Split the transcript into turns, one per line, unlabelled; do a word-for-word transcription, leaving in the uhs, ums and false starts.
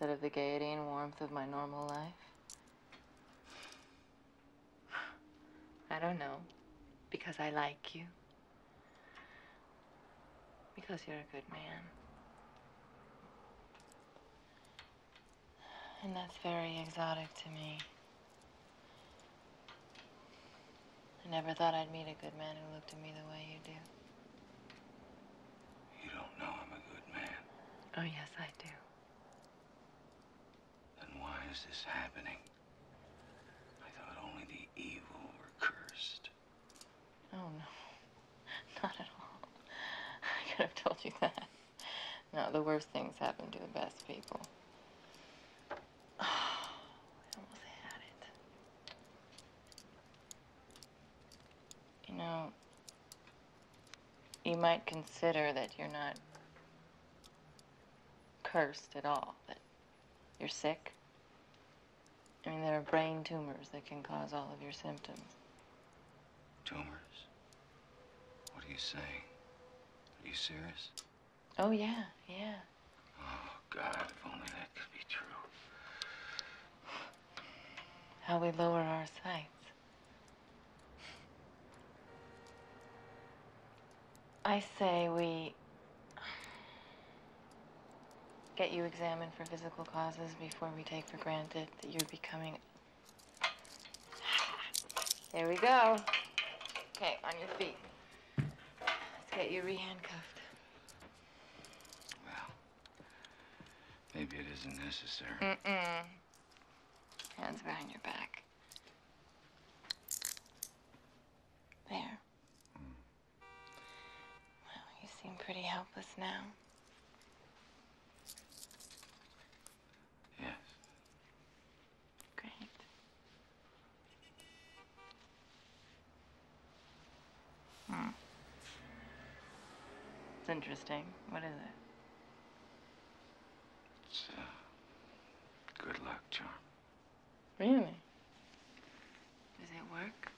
instead of the gaiety and warmth of my normal life? I don't know. Because I like you. Because you're a good man. And that's very exotic to me. I never thought I'd meet a good man who looked at me the way you do.
You don't know I'm a good man.
Oh, yes, I do.
Then why is this happening? I thought only the evil were cursed.
Oh, no. Not at all. I could have told you that. No, the worst things happen to the best people. Oh, I almost had it. You know, you might consider that you're not cursed at all, that you're sick. I mean, there are brain tumors that can cause all of your symptoms.
Tumors? What are you saying? Are you serious?
Oh, yeah, yeah.
Oh, God, if only that could be true.
How we lower our sights. I say we get you examined for physical causes before we take for granted that you're becoming... There we go. Okay, on your feet. Let's get you re-handcuffed.
Well, maybe it isn't necessary.
Mm-mm. Hands behind your back. There.
Mm.
Well, you seem pretty helpless now.
Yes.
Great. Hmm. It's interesting. What is it?
It's a good luck charm.
Really? Does it work?